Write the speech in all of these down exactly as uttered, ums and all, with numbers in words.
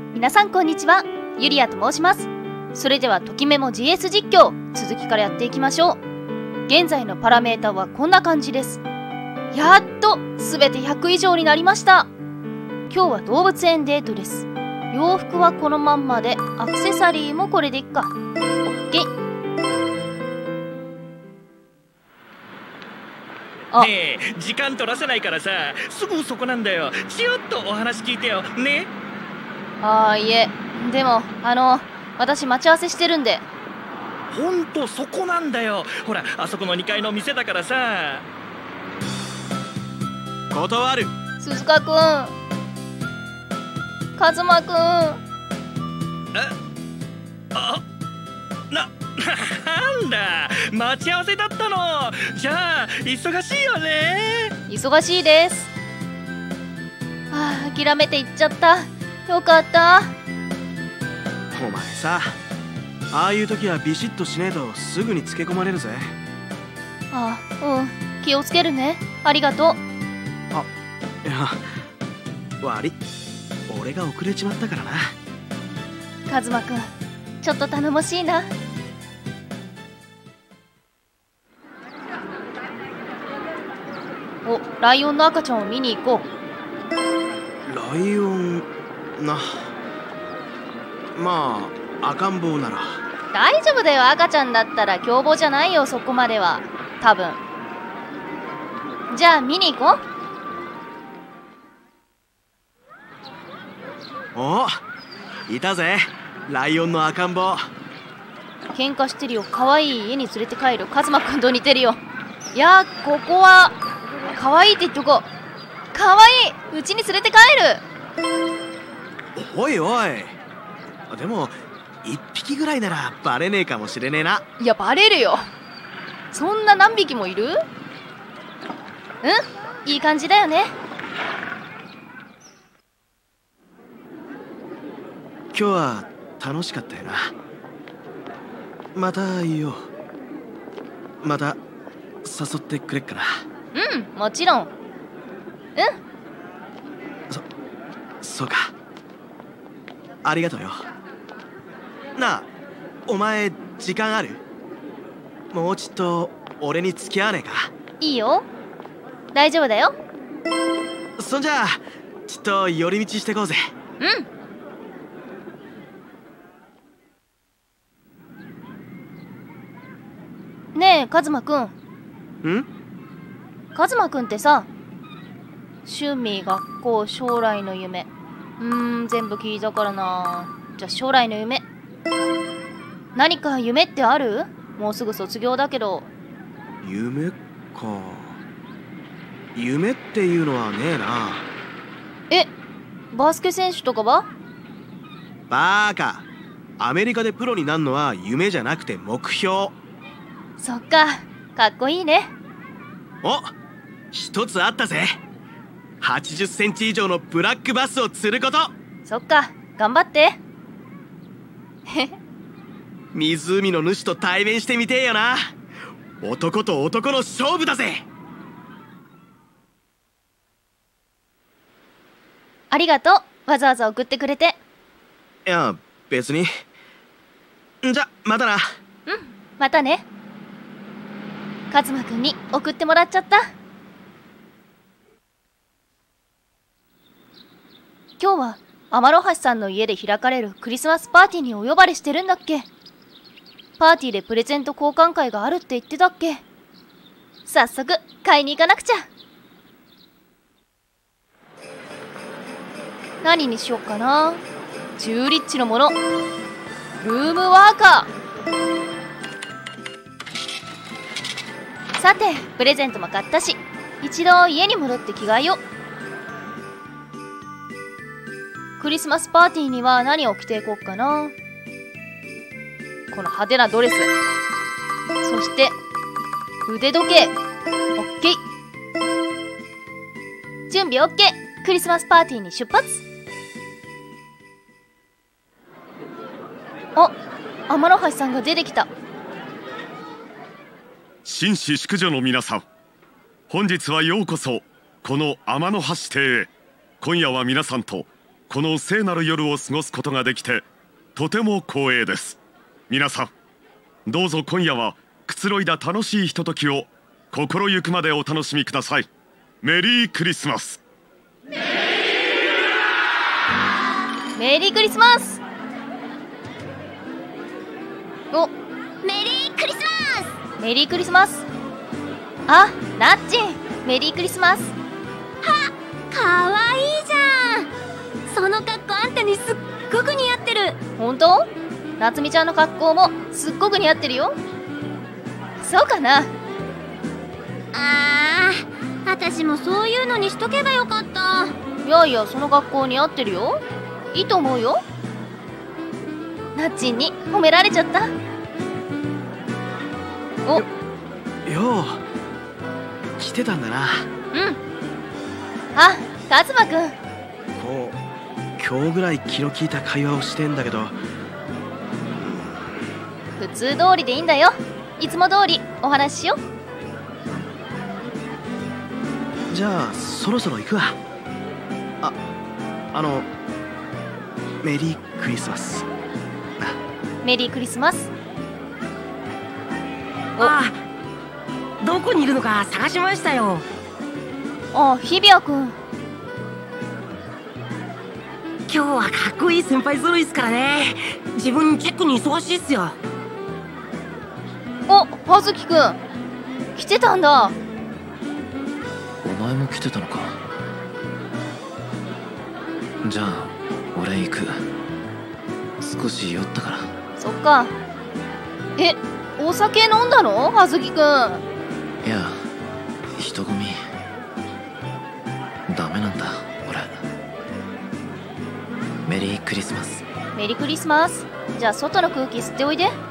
皆さんこんにちは、ゆりやと申します。それではときメモ ジーエス 実況、続きからやっていきましょう。現在のパラメータはこんな感じです。やっと全てひゃく以上になりました。今日は動物園デートです。洋服はこのまんまで、アクセサリーもこれでいっか。オッケー。 あ、ねえ、時間取らせないからさ、すぐそこなんだよ。ちよっとお話聞いてよね。 あーいえ、でもあの私待ち合わせしてるんで。 ほんとそこなんだよ。ほら、あそこのにかいの店だからさ。 断る。 鈴鹿くん、カズマくん。 えあななんだ、待ち合わせだったの。じゃあ忙しいよね。 忙しいです。はあ、諦めて行っちゃった。よかった。 お前さ、ああいう時はビシッとしねえとすぐにつけ込まれるぜ。 ああ、うん、気をつけるね。ありがとう。 あ、いや、悪い、俺が遅れちまったからな。 カズマくん、ちょっと頼もしいな。お、ライオンの赤ちゃんを見に行こう。ライオンな、まあ赤ん坊なら大丈夫だよ。赤ちゃんだったら凶暴じゃないよ、そこまでは多分。じゃあ見に行こう。お、いたぜ、ライオンの赤ん坊。 喧嘩してるよ。可愛い家に連れて帰る。カズマくんと似てるよ。いや、ここは可愛いって言っとこう。可愛い、うちに連れて帰る。 おいおい、でも一匹ぐらいならバレねえかもしれねえな。 いや、バレるよ。そんな何匹もいる？うん、いい感じだよね。 今日は楽しかったよな。また言おう。また誘ってくれっかな。 うん、もちろん。うん。 そ、そうか。ありがとうよ。なあ、お前時間ある？もうちょっと俺に付き合わねえか？ いいよ、大丈夫だよ。 そんじゃあちょっと寄り道してこうぜ。 うん。ねえ、カズマくん。 ん？ カズマくんってさ、趣味、学校、将来の夢、うーん、全部聞いたからな。じゃあ将来の夢、何か夢ってある？もうすぐ卒業だけど。 夢か。夢っていうのはねえな。 え、バスケ選手とかは？ バーカ、アメリカでプロになるのは夢じゃなくて目標。 そっか、かっこいいね。 お、一つあったぜ。はちじゅっセンチ以上のブラックバスを釣ること。 そっか、頑張って。 湖の主と対面してみてえよな。男と男の勝負だぜ。 ありがとう、わざわざ送ってくれて。 いや、別に。じゃ、またな。 うん、またね。カズマくんに送ってもらっちゃった。今日は天橋さんの家で開かれるクリスマスパーティーにお呼ばれしてるんだっけ？パーティーでプレゼント交換会があるって言ってたっけ？早速買いに行かなくちゃ。何にしよっかな。中リッチのもの。ルームワーカー。さて、プレゼントも買ったし、一度家に戻って着替えよう。クリスマスパーティーには何を着ていこうかな。この派手なドレス、そして腕時計。オッケー。準備オッケー。クリスマスパーティーに出発。あ、天橋さんが出てきた。 紳士淑女の皆さん、本日はようこそこの天橋邸へ。今夜は皆さんとこの聖なる夜を過ごすことができてとても光栄です。皆さんどうぞ今夜はくつろいだ楽しいひとときを心ゆくまでお楽しみください。メリークリスマス。 メリークリスマス。お、 メリークリスマス。 メリークリスマス。あ、ナッチン、メリークリスマス。 は、かわいいじゃん。その格好あんたにすっごく似合ってる。 ほんと？夏美ちゃんの格好もすっごく似合ってるよ。そうかな。 あー、私もそういうのにしとけばよかった。 いやいや、その格好似合ってるよ。いいと思うよ。ナッチンに褒められちゃった。お、 よう来てたんだな。 うん。あ、カズマくん。 こう今日ぐらい気の利いた会話をしてんだけど、 普通通りでいいんだよ。いつも通りお話ししよう。 じゃあそろそろ行くわ。あ、あのメリークリスマス。 メリークリスマス。 ああ、どこにいるのか探しましたよ。 あ、日比谷くん。 今日はかっこいい先輩揃いっすからね。自分チェックに忙しいっすよ。 お、葉月くん来てたんだ。 お前も来てたのか。じゃあ俺行く。少し酔ったから。 そっか。え、お酒飲んだの葉月くん。 いや、人混みダメなんだ俺。メリークリスマス。 メリークリスマス。じゃあ外の空気吸っておいで。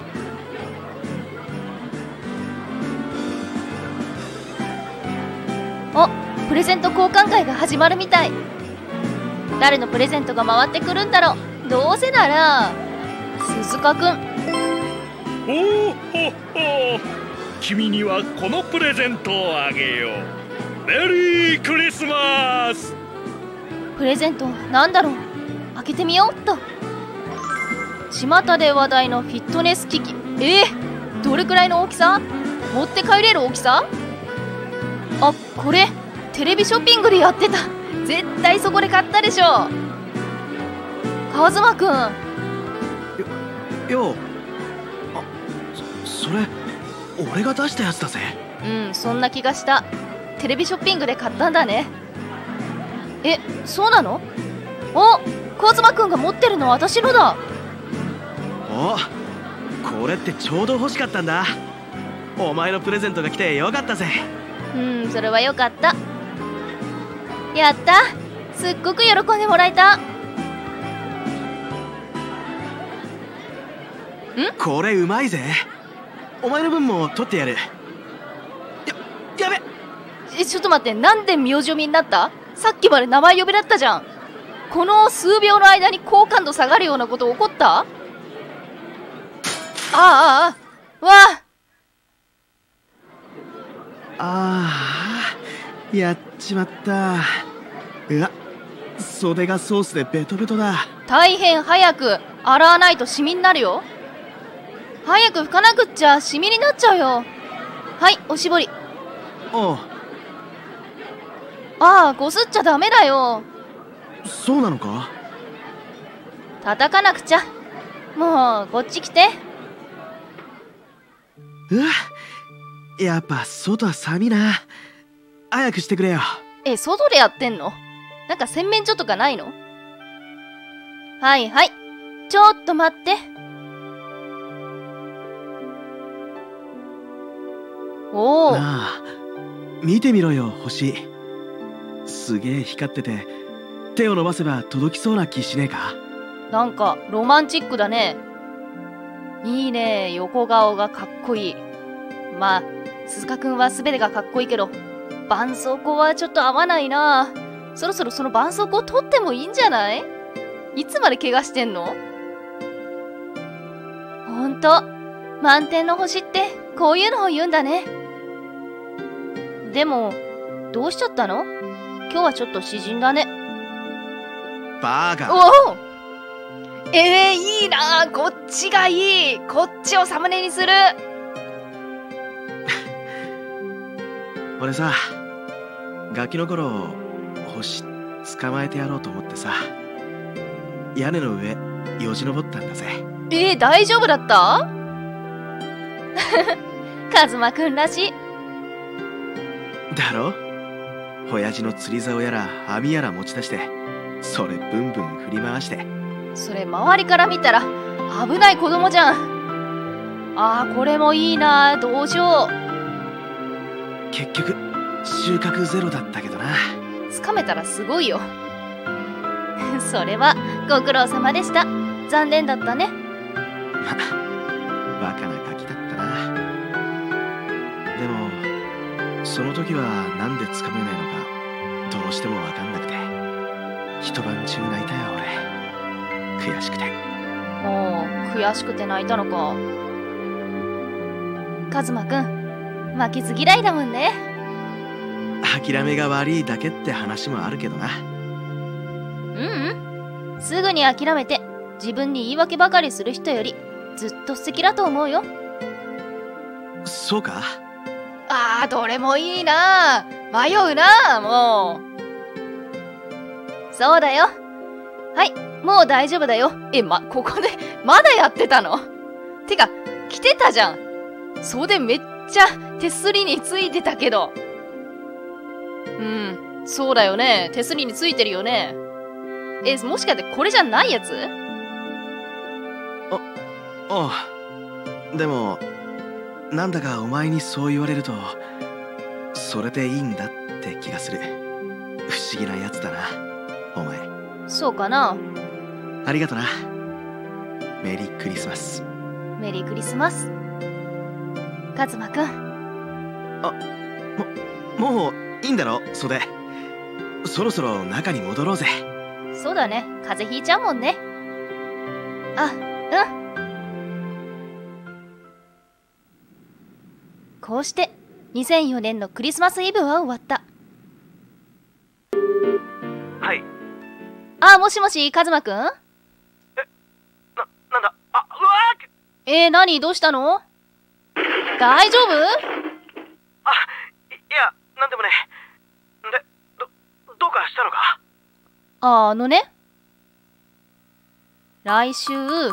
お、プレゼント交換会が始まるみたい。誰のプレゼントが回ってくるんだろう。どうせなら鈴鹿くん。 おおほほ、君にはこのプレゼントをあげよう。メリークリスマス。 プレゼントなんだろう。開けてみようっと。巷で話題のフィットネス機器。えー、どれくらいの大きさ？持って帰れる大きさ？あ、これテレビショッピングでやってた。絶対そこで買ったでしょ。カズマくん。 よ、よう。あ、そ、それ俺が出したやつだぜ。 うん、そんな気がした。テレビショッピングで買ったんだね。え、そうなの？お、カズマくんが持ってるの私のだ。 お、これってちょうど欲しかったんだ。お前のプレゼントが来てよかったぜ。 うん、それはよかった。やった、すっごく喜んでもらえた。ん？ これうまいぜ。お前の分も取ってやる。や、やべ。 え、ちょっと待って、なんで名字読みになった？さっきまで名前呼びだったじゃん。この数秒の間に好感度下がるようなこと起こった？ああ、ああ、わあ。 ああ、やっちまった。うわ、袖がソースでベトベトだ。 大変、早く洗わないとシミになるよ。早く拭かなくっちゃシミになっちゃうよ。はい、おしぼり。 おう。 ああ、こすっちゃダメだよ。 そうなのか？ 叩かなくちゃ。もうこっち来て。 うわ、やっぱ外は寒いな。早くしてくれよ。 え、外でやってんの？なんか洗面所とかないの？はいはい、ちょっと待って。おお。 なあ、見てみろよ星。すげえ光ってて手を伸ばせば届きそうな気しねえか？ なんかロマンチックだね。いいね、横顔がかっこいい。まあ鈴鹿くんは全てがかっこいいけど、絆創膏はちょっと合わないな。そろそろその絆創膏取ってもいいんじゃない？いつまで怪我してんの？ほんと、満天の星ってこういうのを言うんだね。でもどうしちゃったの？今日はちょっと詩人だね。 バーガー。 おお、えー、いいな。こっちがいい。こっちをサムネにする。 俺さ、ガキの頃星捕まえてやろうと思ってさ、屋根の上よじ登ったんだぜ。 えー、大丈夫だった？カズマくんらしい。 だろ？親父の釣り竿やら網やら持ち出して、それブンブン振り回して。 それ周りから見たら危ない子供じゃん。あー、これもいいな。どうしよう。 結局収穫ゼロだったけどな。 つかめたらすごいよ。それはご苦労様でした。残念だったね。 ま、バカなガキだったな。でもその時はなんでつかめないのかどうしても分かんなくて、一晩中泣いたよ俺。悔しくて。 もう悔しくて泣いたのか。カズマくん負けず嫌いだもんね。 諦めが悪いだけって話もあるけどな。 うんうん、すぐに諦めて自分に言い訳ばかりする人よりずっと素敵だと思うよ。 そうか？ あー、どれもいいな。迷うな。もうそうだよ。はい、もう大丈夫だよ。え、ま、ここでまだやってたの？てか来てたじゃん。袖めっちゃ手すりについてたけど。うん、そうだよね。手すりについてるよね。え、もしかしてこれじゃないやつ？ あ、ああ。でもなんだかお前にそう言われるとそれでいいんだって気がする。不思議なやつだなお前。 そうかな。 ありがとな。メリークリスマス。 メリークリスマス。カズマくん。 あ、も、もういいんだろ袖。そろそろ中に戻ろうぜ。 そうだね、風邪ひいちゃうもんね。あ、うん。こうしてにせんよねんのクリスマスイブは終わった。 はい。 あ、もしもし、カズマくん？え、 な、なんだ、あ、うわーえー、何どうしたの？大丈夫？ あ、い、いや、なんでもね。で、ど、どうかしたのか？ あ、あのね。来週、森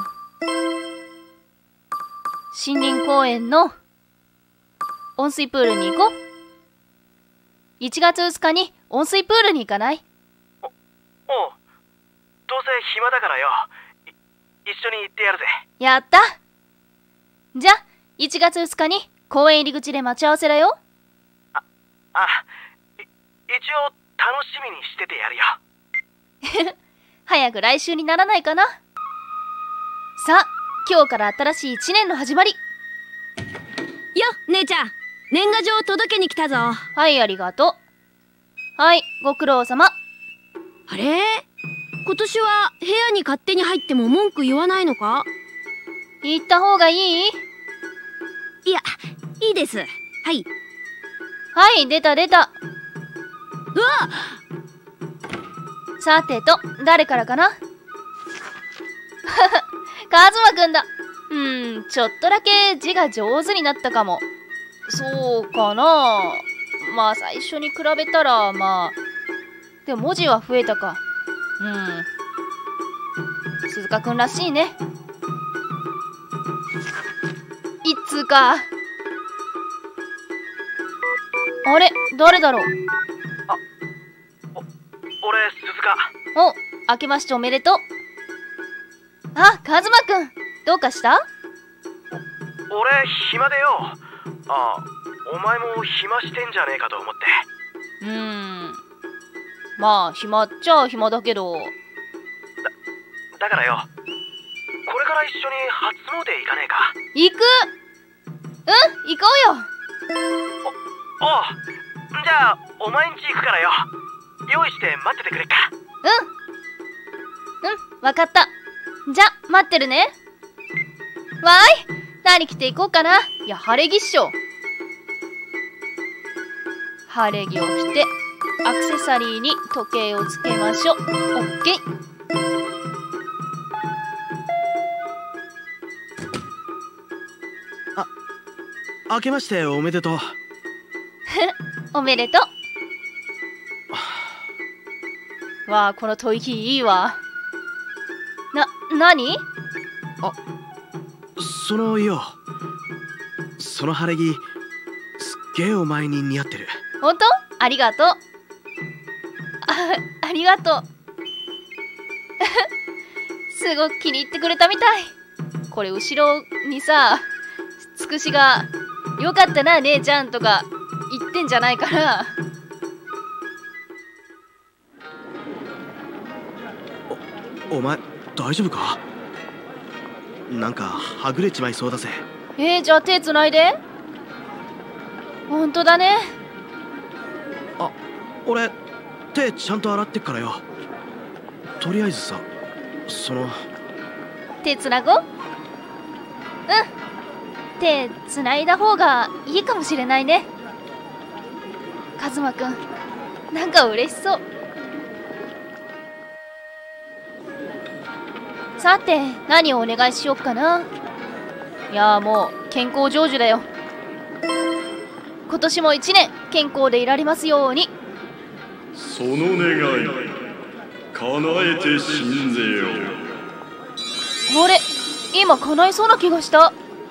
林公園の温水プールに行こう。いちがつふつかに温水プールに行かない？ お、おう。どうせ暇だからよ。い、一緒に行ってやるぜ。 やった。じゃあ、いちがつふつかに公園入り口で待ち合わせだよ。 あ、あ、い、一応楽しみにしててやるよ。 早く来週にならないかな。さあ、今日から新しいいちねんの始まり。よ、 姉ちゃん、年賀状届けに来たぞ。 はい、ありがとう。はい、ご苦労様。 あれ？今年は部屋に勝手に入っても文句言わないのか？ 行った方がいい？ いや、いいです。はい。 はい、出た出た。 うわ！ さてと、誰からかな？カズマくんだ。うん、ちょっとだけ字が上手になったかも。そうかな。まあ最初に比べたらまあでも文字は増えたか。うん、鈴鹿くんらしいね。一通か。あれ、誰だろう。 あ、お、俺鈴鹿。 お、明けましておめでとう。あ、カズマくん、どうかした？ 俺暇でよ。あ、お前も暇してんじゃねえかと思って。 うーん、まあ暇っちゃ暇だけど。だ、 だからよ、これから一緒に初詣行かねえか？ 行く。うん、行こうよ。 お、おう。じゃあお前ん家行くからよ、用意して待っててくれっか？ うんうん、わかった。じゃ、待ってるね。わーい、何着ていこうかな。いや、晴れ着っしょ。晴れ着を着てアクセサリーに時計をつけましょう。オッケー。 明けましておめでとう。 おめでとう。わあ、この吐息いいわ。な、何？ あ、そのよ、その晴れ着すっげえお前に似合ってる。 ほんと？ありがとう。あ、ありがとう。すごく気に入ってくれたみたい。これ後ろにさ、つくしが「よかったな姉ちゃん」とか言ってんじゃないかな。 お、お前大丈夫か？なんかはぐれちまいそうだぜ。 えー、じゃあ手つないで。ほんとだね。 あ、俺手ちゃんと洗ってっからよ。とりあえずさ、その手つなごう。うん、手つないだ方がいいかもしれないね。カズマくん、なんか嬉しそう。さて、何をお願いしよっかな。いやー、もう健康成就だよ。今年も一年健康でいられますように。 その願い叶えて信ぜよ。 あれ、今叶いそうな気がした。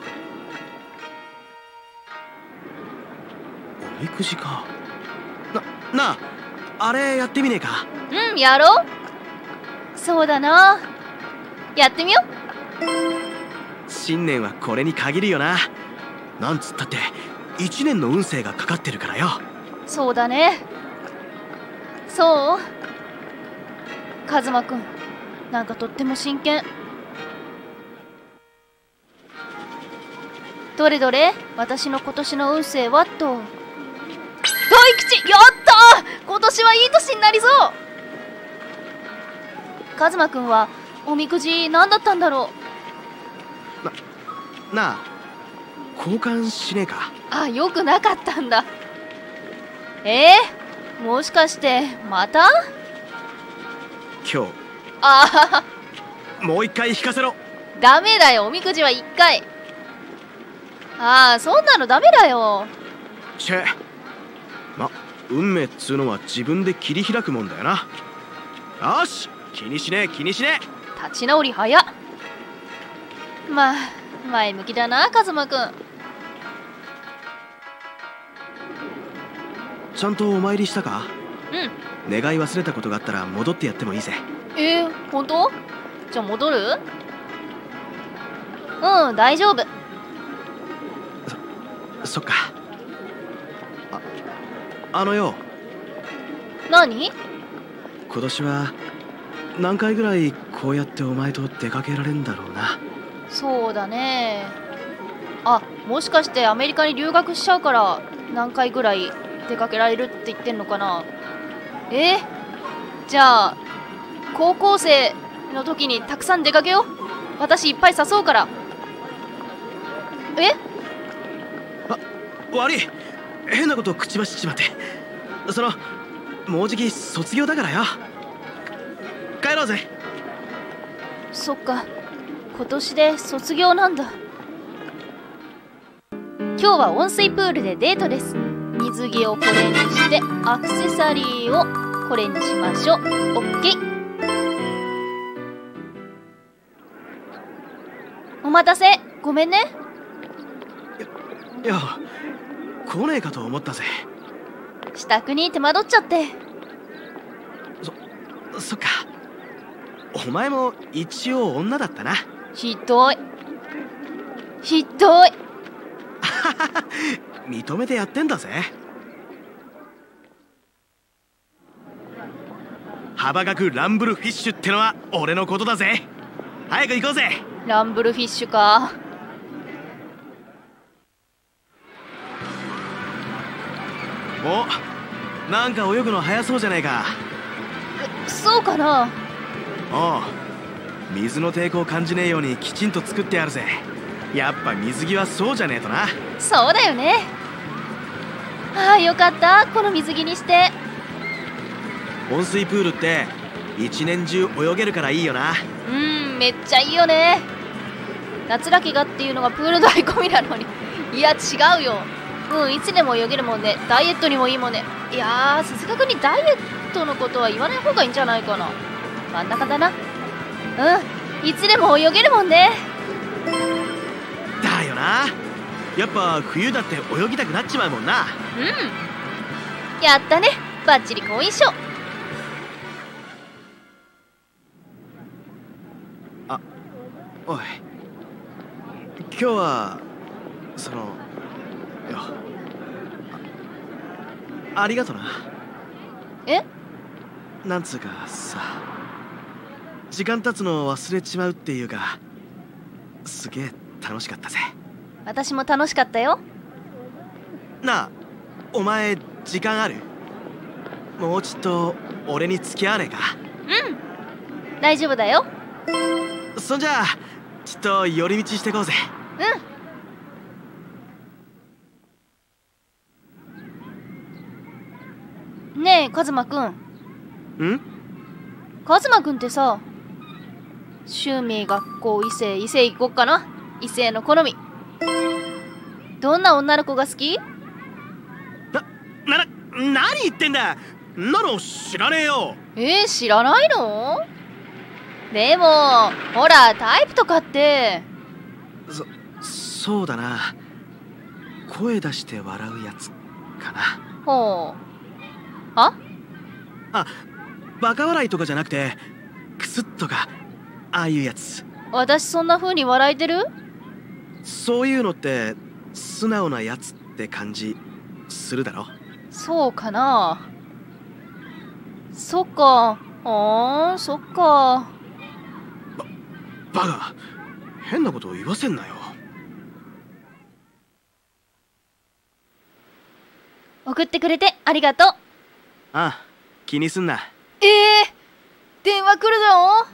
おみくじか。な、なあ、あれやってみねえか？ うん、やろう。そうだな、やってみよう。 新年はこれに限るよな。なんつったって一年の運勢がかかってるからよ。 そうだね。そう、カズマくん、なんかとっても真剣。どれどれ、私の今年の運勢はと。大吉、やったー、今年はいい年になりそう。カズマくんはおみくじ何だったんだろう。な、なあ、交換しねえか？ あ、よくなかったんだ。えー、もしかしてまた？ 今日。 ああ、もう一回引かせろ。 ダメだよ、おみくじは一回。ああ、そんなのダメだよ。 チェ、ま、運命っつうのは自分で切り開くもんだよな。よし、気にしねえ気にしねえ。立ち直り早っ。まあ前向きだな、カズマくん。 ちゃんとお参りしたか？ うん。 願い忘れたことがあったら戻ってやってもいいぜ。 えー、本当？じゃあ戻る？うん、大丈夫。 そ、そっか。あ、あのよ。 何？ 今年は何回ぐらいこうやってお前と出かけられんだろうな。 そうだね。あ、もしかしてアメリカに留学しちゃうから何回ぐらい出かけられるって言ってんのかな。えー、じゃあ高校生の時にたくさん出かけよう。私いっぱい誘うから。え？ あ、悪い、変なこと口走っちまって。そのもうじき卒業だからよ。帰ろうぜ。 そっか、今年で卒業なんだ。今日は温水プールでデートです。水着をこれにしてアクセサリーをこれにしましょう。オッケー。お待たせ、ごめんね。 いや、来ねえかと思ったぜ。 支度に手間取っちゃって。 そ、そっか。お前も一応女だったな。 ひどいひどい。 認めてやってんだぜ。幅がくランブルフィッシュってのは俺のことだぜ。早く行こうぜ。 ランブルフィッシュか。 お、なんか泳ぐの早そうじゃねえか。 そうかな。 おう、水の抵抗を感じねえようにきちんと作ってやるぜ。やっぱ水着はそうじゃねえとな。 そうだよね。ああ、よかった、この水着にして。 温水プールって一年中泳げるからいいよな。 うん、めっちゃいいよね。夏だけがっていうのがプールの醍醐味なのにいや違うよ。うん、いつでも泳げるもんね。ダイエットにもいいもんね。いやー、鈴鹿君にダイエットのことは言わない方がいいんじゃないかな。真ん中だな。うん、いつでも泳げるもんね。 だよな。やっぱ冬だって泳ぎたくなっちまうもんな。 うん、やったね。バッチリ好印象。 あ、おい、今日はそのよ、あ、ありがとな。 え？ なんつうかさ、時間経つのを忘れちまうっていうか、すげえ楽しかったぜ。 私も楽しかったよ。 なあ、お前時間ある？もうちょっと俺に付き合わねえか？ うん、大丈夫だよ。 そんじゃあちょっと寄り道してこうぜ。 うん。ねえカズマくん。 ん？ カズマくんってさ、趣味、学校、異性、異性行こっかな。異性の好み。どんな女の子が好き？ な、な、何言ってんだ。んなの知らねえよ。 えー、知らないの？でもほらタイプとかって。 そ、そうだな。声出して笑うやつかな。 ほう。あ？ あ、バカ笑いとかじゃなくてクスッとかああいうやつ。 私そんな風に笑えてる？ そういうのって素直なやつって感じするだろ。 そうかな。そっか。あー、そっか。 バカ、変なことを言わせんなよ。 送ってくれてありがとう。 ああ、気にすんな。 えー、電話来るの？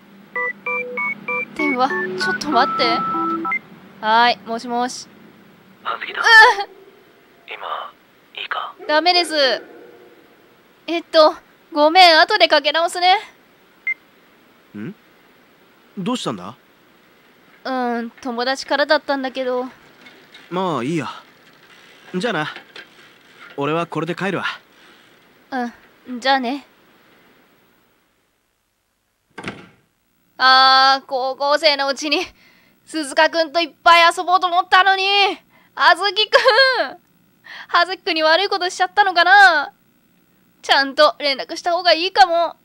電話、ちょっと待って。はーい、もしもし。 葉月だ。今いいか？ ダメです。えっとごめん、後でかけ直すね。 ん？どうしたんだ？ うん、友達からだったんだけど。 まあいいや。じゃあな。俺はこれで帰るわ。 うん、じゃあね。あー、高校生のうちに鈴鹿くんといっぱい遊ぼうと思ったのに、あずきくんはずきくんに悪いことしちゃったのかな。ちゃんと連絡した方がいいかも。は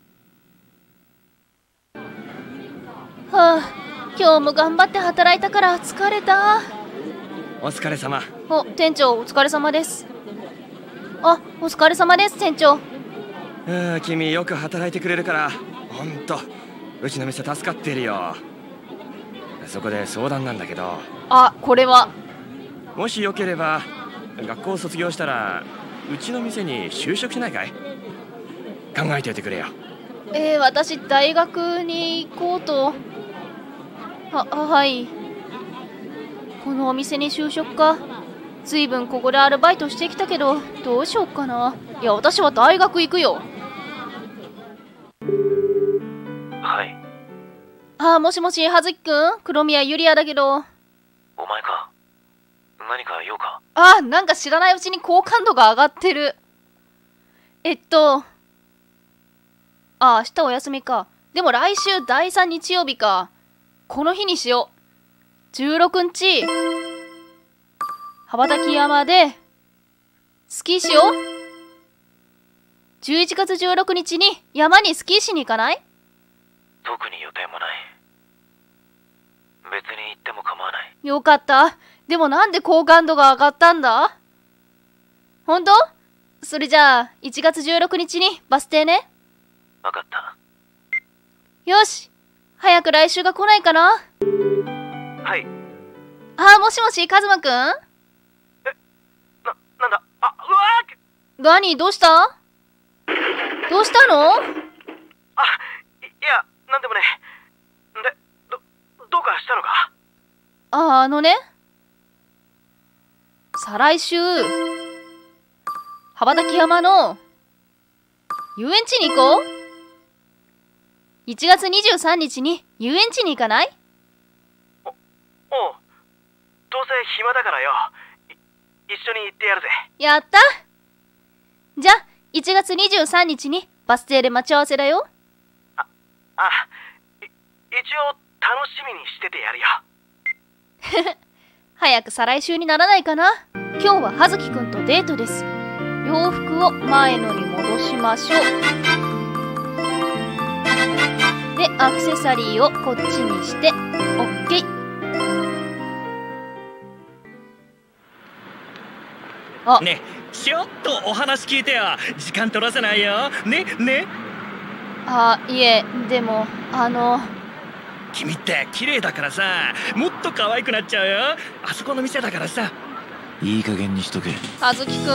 あ、今日も頑張って働いたから疲れた。 お疲れ様。 お、店長お疲れ様です。あ、お疲れ様です店長。 ああ、君よく働いてくれるからほんとうちの店助かってるよ。そこで相談なんだけど。 あ、これはもしよければ学校を卒業したらうちの店に就職しないかい？考えておいてくれよ。 えー、私大学に行こうと。は、はい。このお店に就職か。ずいぶんここでアルバイトしてきたけどどうしよっかな。いや私は大学行くよ。 はい。 あ、もしもし葉月くん、黒宮ゆりやだけど。 お前か。何か用か？ あ、なんか知らないうちに好感度が上がってる。えっとあ、明日お休みか。でも来週だいさん日曜日か。この日にしよう。じゅうろくにち羽ばたき山でスキーしよう。じゅういちがつじゅうろくにちに山にスキーしに行かない？ 特に予定もない。別に行っても構わない。 よかった。でもなんで好感度が上がったんだ？本当？それじゃあいちがつじゅうろくにちにバス停ね。 わかった。 よし、早く来週が来ないかな。 はい。 あ、もしもしカズマくん？え、 な、なんだ？あ、うわー！ ガニーどうした？どうしたの？ あ、い、いや、なんでもね。で、ど、どうかしたのか？ あ、あのね。再来週、羽ばたき山の遊園地に行こう。いちがつにじゅうさんにちに遊園地に行かない？ お、おう。どうせ暇だからよ。 緒に行ってやるぜ。 やった。じゃあいちがつにじゅうさんにちにバス停で待ち合わせだよ。 あ、あ、い一応楽しみにしててやるよ。 早く再来週にならないかな。今日は葉月くんとデートです。洋服を前のに戻しましょう。でアクセサリーをこっちにして OK。 あ、 ね、ちょっとお話聞いてよ。時間取らせないよ。ねね。 あ、いえ、でもあの君って綺麗だからさ、もっと可愛くなっちゃうよ。あそこの店だからさ。 いい加減にしとけ。 葉月くん。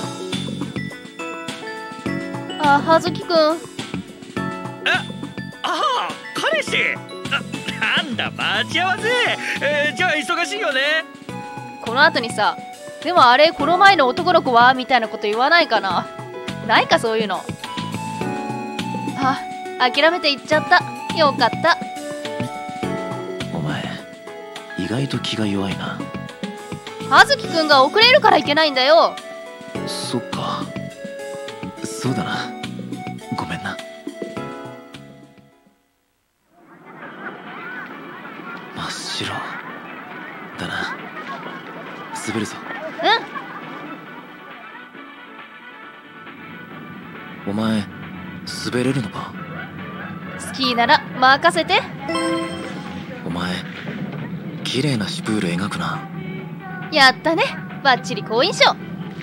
あ、葉月くん。 ああ、彼氏。あ、なんだ待ち合わせ。えー、じゃあ忙しいよね。 この後にさ、でもあれこの前の男の子はみたいなこと言わないかな。ないかそういうの。あ、諦めて行っちゃった。よかった。 お前意外と気が弱いな。 葉月くんが遅れるからいけないんだよ。 そっか、そうだな、ごめんな。真っ白だな。滑るぞ。 うん。 お前滑れるのか？ 好きなら任せて。 お前綺麗なシュプール描くな。 やったね、バッチリ好印象。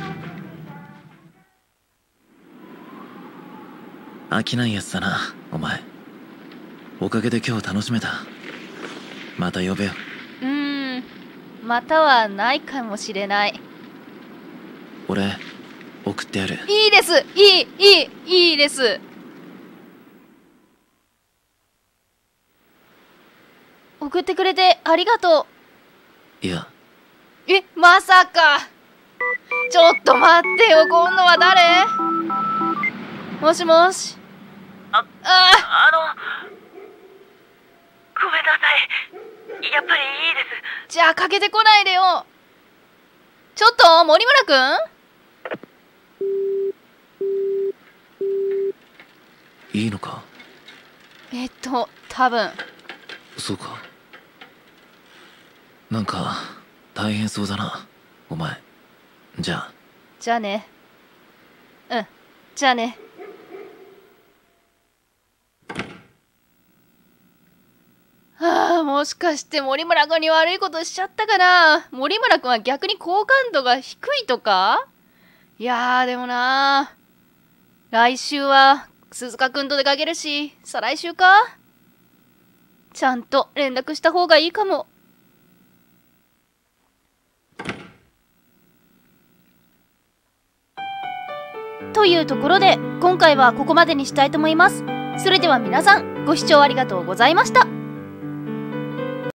飽きないやつだなお前。おかげで今日楽しめた。また呼べよ。 うーん、またはないかもしれない。 俺送ってやる。 いいです、いいいいいいです。送ってくれてありがといや、 う。え、まさか。ちょっと待ってよ、今度は誰？もしもし。 あ、 ああのごめんなさい、やっぱりいいです。 じゃあかけてこないでよ。ちょっと森村くん。 いいのか？ えっと多分。 そうか。なんか大変そうだなお前。じゃあじゃあね。うん、じゃあね。はあ、もしかして森村君に悪いことしちゃったかな。森村君は逆に好感度が低いとか。いやーでもな、来週は鈴鹿君と出かけるし、再来週か。ちゃんと連絡した方がいいかも。というところで今回はここまでにしたいと思います。それでは皆さんご視聴ありがとうございました。